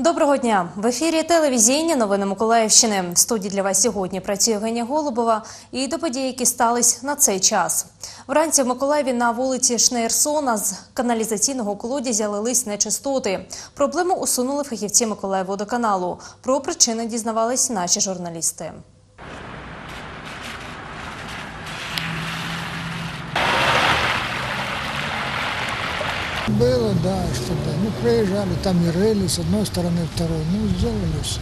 Доброго дня! В ефірі телевізійні новини Миколаївщини. В студії для вас сьогодні працює Геня Голубова. І до подій, які стались на цей час. Вранці в Миколаєві на вулиці Шнейрсона з каналізаційного колодязя лились нечистоти. Проблему усунули фахівці Миколаївводоканалу. Про причини дізнавались наші журналісти. Было, да, что-то. Ну, проезжали, там и рыли с одной стороны, второй. Ну, сделали все.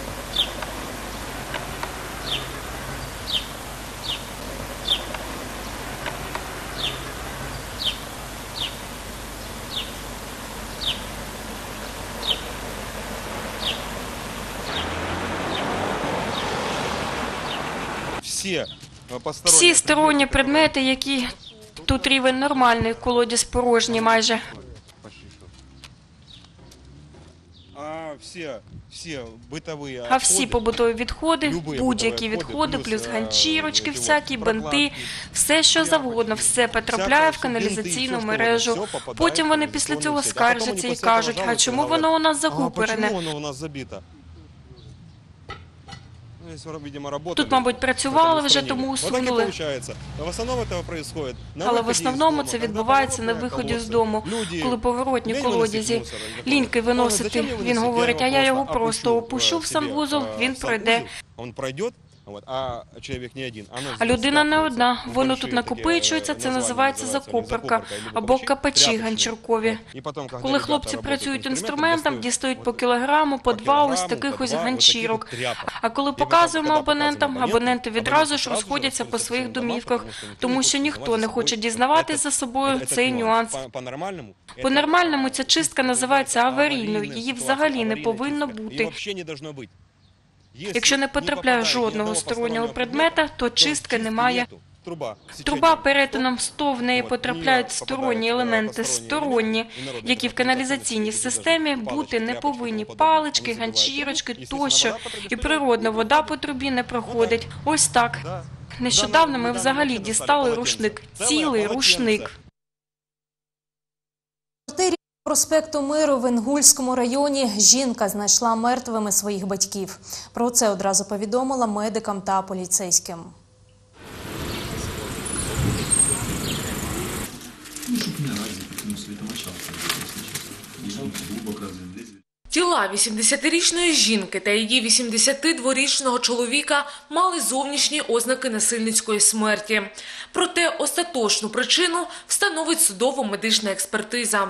Всі сторонні предмети, які тут рівень нормальний, колодязь порожній майже. А всі побутові відходи, будь-які відходи, плюс ганчірочки, всякі бинти, все що завгодно, все потрапляє в каналізаційну мережу. Потім вони після цього скаржаться і кажуть, а чому воно у нас загупорене? Тут, мабуть, працювали вже, тому усунули. Але в основному це відбувається на виході з дому, коли поворотні колодязі. Ліньки виносити, він говорить, а я його просто опущу в санвузол, він пройде. А людина не одна, воно тут накопичується, це називається закупорка або капачі ганчіркові. Коли хлопці працюють інструментом, дістають по кілограму, по два ось таких ось ганчірок. А коли показуємо абонентам, абоненти відразу ж розходяться по своїх домівках, тому що ніхто не хоче дізнавати за собою цей нюанс. По-нормальному ця чистка називається аварійною, її взагалі не повинно бути. Якщо не потрапляє жодного стороннього предмета, то чистки немає. Труба перетином 100, в неї потрапляють сторонні елементи, сторонні, які в каналізаційній системі бути не повинні. Палички, ганчірочки тощо. І природна вода по трубі не проходить. Ось так. Нещодавно ми взагалі дістали рушник. Цілий рушник. Проспекту Миру в Інгульському районі жінка знайшла мертвими своїх батьків. Про це одразу повідомила медикам та поліцейським. Тіла 80-річної жінки та її 82-річного чоловіка мали зовнішні ознаки насильницької смерті. Проте остаточну причину встановить судово-медична експертиза.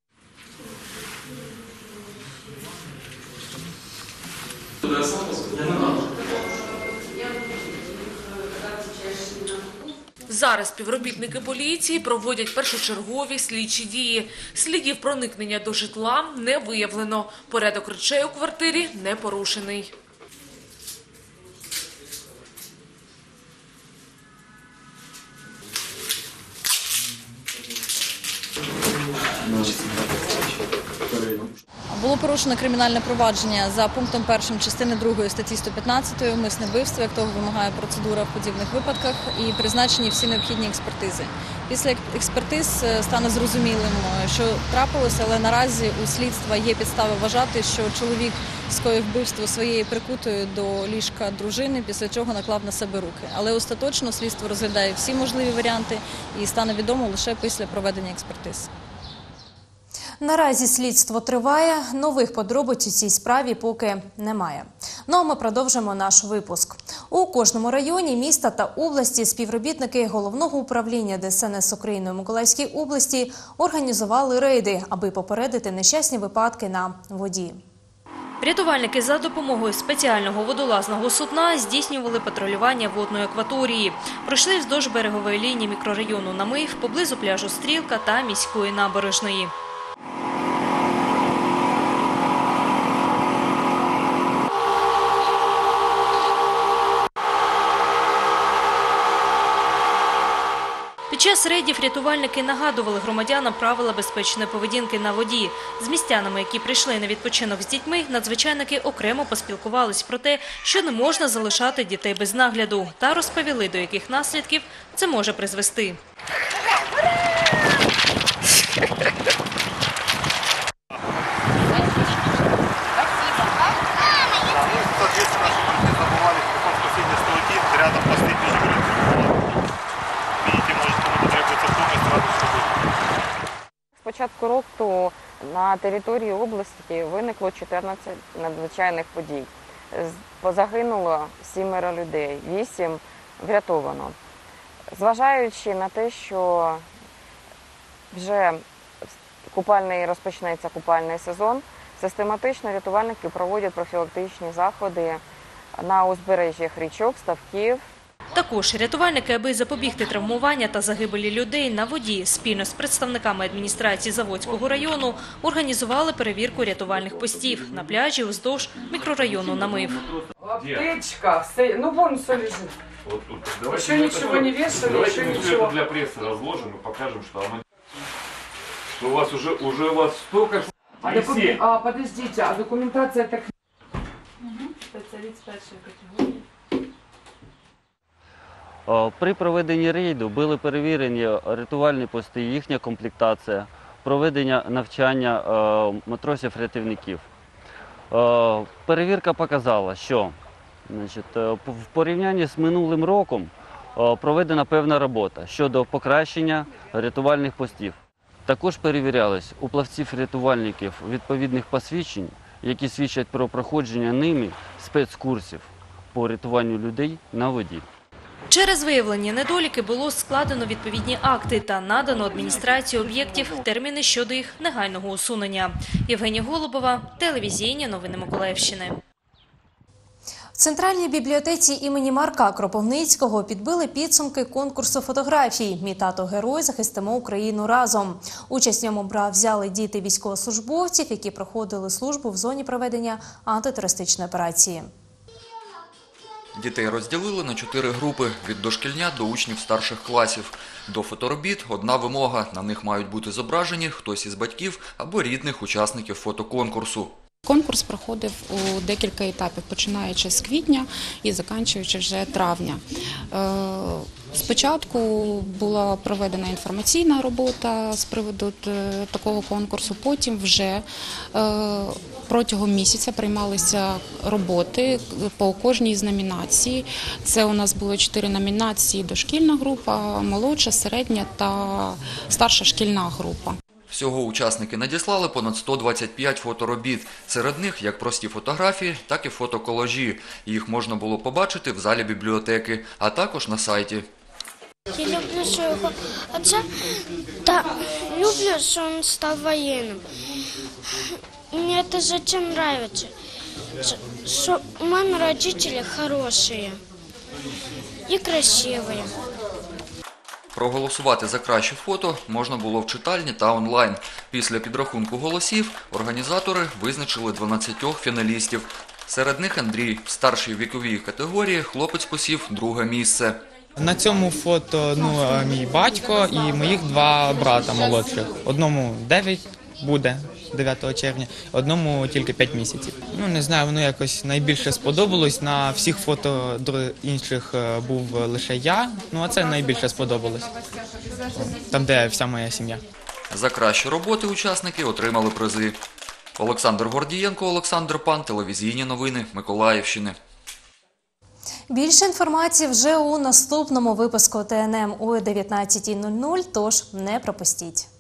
Зараз співробітники поліції проводять першочергові слідчі дії. Слідів проникнення до житла не виявлено. Порядок речей у квартирі не порушений. Було порушено кримінальне провадження за пунктом 1 частини 2 статті 115 «Умисне вбивство», як того вимагає процедура в подібних випадках, і призначені всі необхідні експертизи. Після експертиз стане зрозумілим, що трапилося, але наразі у слідства є підстави вважати, що чоловік скоїв вбивство своєї прикутою до ліжка дружини, після чого наклав на себе руки. Але остаточно слідство розглядає всі можливі варіанти і стане відомо лише після проведення експертиз. Наразі слідство триває, нових подробиць у цій справі поки немає. Ну а ми продовжимо наш випуск. У кожному районі міста та області співробітники Головного управління ДСНС України у Миколаївській області організували рейди, аби попередити нещасні випадки на воді. Рятувальники за допомогою спеціального водолазного судна здійснювали патрулювання водної акваторії. Пройшли вздовж берегової лінії мікрорайону Намив, поблизу пляжу Стрілка та міської набережної. Під час рейдів рятувальники нагадували громадянам правила безпечної поведінки на воді. З містянами, які прийшли на відпочинок з дітьми, надзвичайники окремо поспілкувались про те, що не можна залишати дітей без нагляду, та розповіли, до яких наслідків це може призвести. початку року на території області виникло 14 надзвичайних подій. Загинуло 7 людей, 8 врятовано. Зважаючи на те, що вже розпочнеться купальний сезон, систематично рятувальники проводять профілактичні заходи на узбережжях річок, ставків. Також рятувальники, аби запобігти травмування та загибелі людей на воді, спільно з представниками адміністрації Заводського району організували перевірку рятувальних постів на пляжі уздовж мікрорайону Намив. Аптечка, ну вон все лежит. Вот тут. Еще ничего не вешали, давайте еще мы все ничего. это для прессы разложим и покажем, что у вас уже у вас столько. Подождите, а документация так... Спеціаліст першої категорії. При проведенні рейду були перевірені рятувальні пости, їхня комплектація, проведення навчання матросів-рятівників. Перевірка показала, що в порівнянні з минулим роком проведена певна робота щодо покращення рятувальних постів. Також перевірялись у плавців-рятувальників відповідних посвідчень, які свідчать про проходження ними спецкурсів по рятуванню людей на воді. Через виявлені недоліки було складено відповідні акти та надано адміністрації об'єктів терміни щодо їх негайного усунення. Євгенія Голубова, телевізійні новини Миколаївщини. В Центральній бібліотеці імені Марка Кропивницького підбили підсумки конкурсу фотографій «Мій тато герой. Захистимо Україну разом». Участь в ньому взяли діти військовослужбовців, які проходили службу в зоні проведення антитерористичної операції. Дітей розділили на 4 групи – від дошкільнят до учнів старших класів. До фоторобіт одна вимога – на них мають бути зображені хтось із батьків або рідних учасників фотоконкурсу. Конкурс проходив у декілька етапів, починаючи з квітня і закінчуючи вже травня. Спочатку була проведена інформаційна робота з приводу такого конкурсу, потім вже протягом місяця приймалися роботи по кожній з номінацій. Це у нас було 4 номінації: дошкільна група, молодша, середня та старша шкільна група. Всього учасники надіслали понад 125 фоторобіт. Серед них як прості фотографії, так і фотоколажі. Їх можна було побачити в залі бібліотеки, а також на сайті. Я люблю свого отця та люблю, що він став воєнним. Мені це зачем подобається, що у мене батьки хороші і красиві. Проголосувати за кращі фото можна було в читальні та онлайн. Після підрахунку голосів організатори визначили 12 фіналістів. Серед них Андрій. В старшій віковій категорії хлопець посів 2-е місце. На цьому фото мій батько і моїх 2 брата молодших. Одному 9 буде 9 червня, одному тільки 5 місяців. Не знаю, воно якось найбільше сподобалось. На всіх фото інших був лише я, а це найбільше сподобалось. Там, де вся моя сім'я. За кращі роботи учасники отримали призи. Олександр Гордієнко, Олександр Пан, телевізійні новини Миколаївщини. Більше інформації вже у наступному випуску ТНМ о 19:00, тож не пропустіть.